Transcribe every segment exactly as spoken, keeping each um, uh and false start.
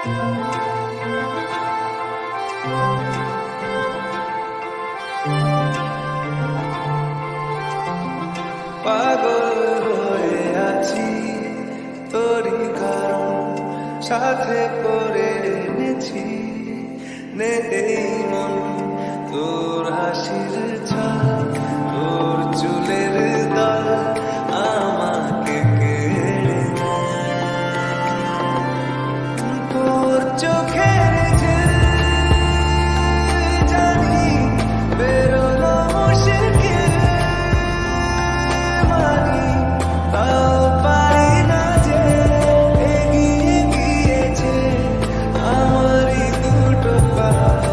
পাগল হয়ে আছি তোরই কারণ সাথে করে এনেছি নে এই মন তোর হাসির ছাপ তোর চুলের দল আমাকে কেড়ে তোর চোখের যে জানি বেরোলো মুশকিল মানি তাও পারি না যে এগিয়ে গিয়েছে আমারই দুটো পা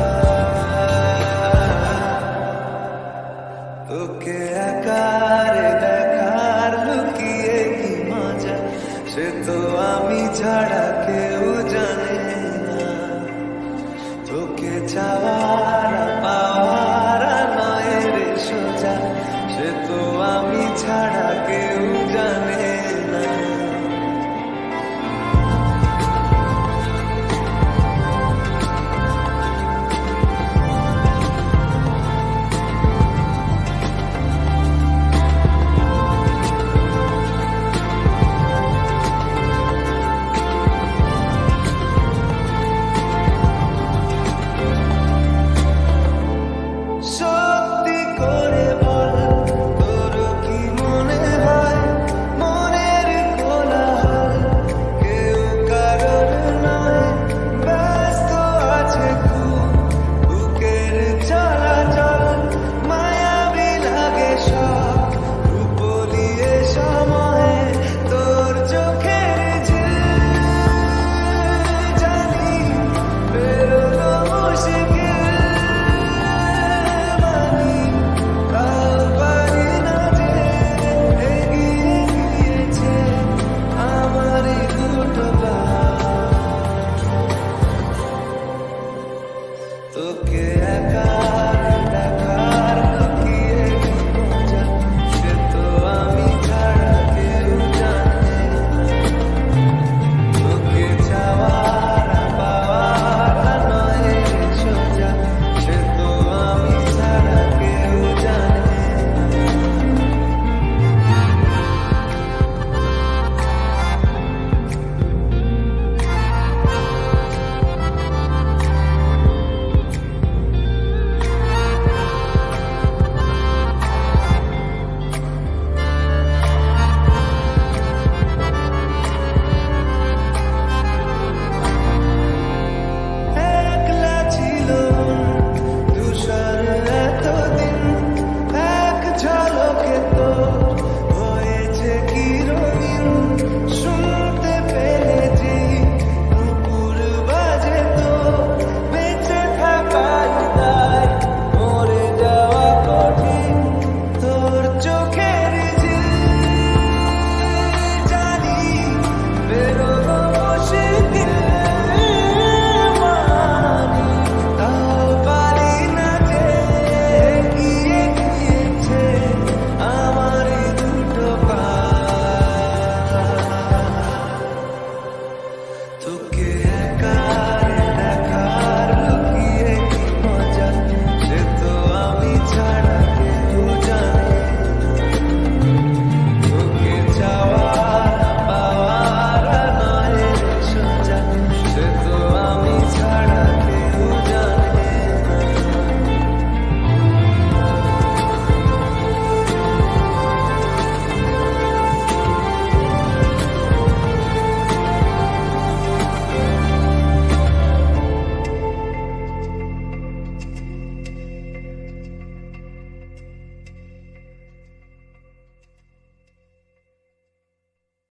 তোকে একারে দেখার লুকিয়ে কি মজা সে তো আমি ছাড়া কেউ জানে না তোকে চাওয়ার পাওয়ার নয় রে সোজা সে তো আমি ছাড়া কেউ জানে না সত্যি করে বল তোর কি মনে হয় মনের কোলাহল কেউ কারোর নয় ব্যস্ত আছে খুব বুকের চলাচল মায়াবী লাগে সব রূপলিয়ে সময়ে তোর চোখের যে জানি বেরোলো মুশকিল তোকে একা